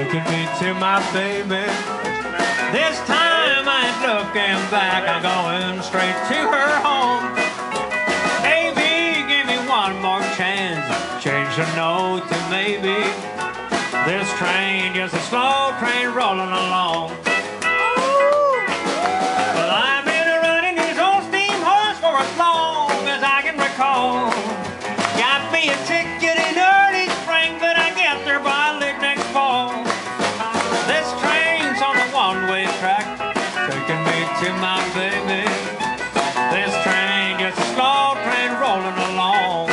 taking me to my baby. This time I ain't looking back, I'm going straight to her home. AB gave me one more chance, change the note to maybe. This train, just a slow train rolling along. Well, I've been running this old steam horse for as long as I can recall. Got me a ticket in early spring, but I get there by late next fall. This train's on a one-way track, taking me to my baby. This train, just a slow train rolling along.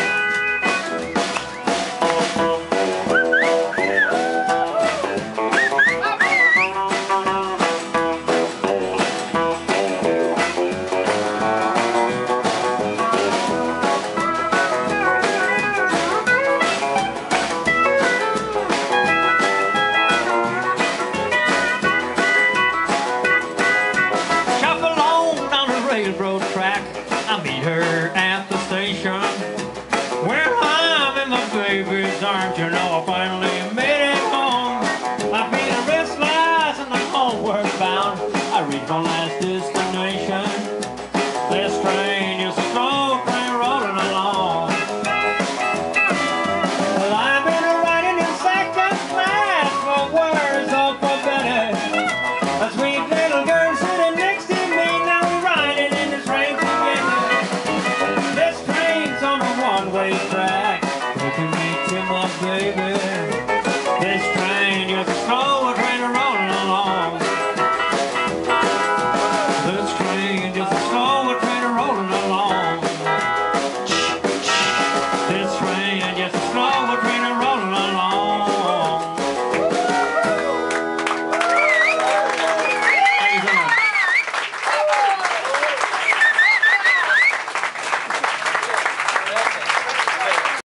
Railroad track, I meet her at the station. Well, I'm in my baby's arms, you know, I finally made it home. I've been restless and I'm homeward bound. I reached my last destination.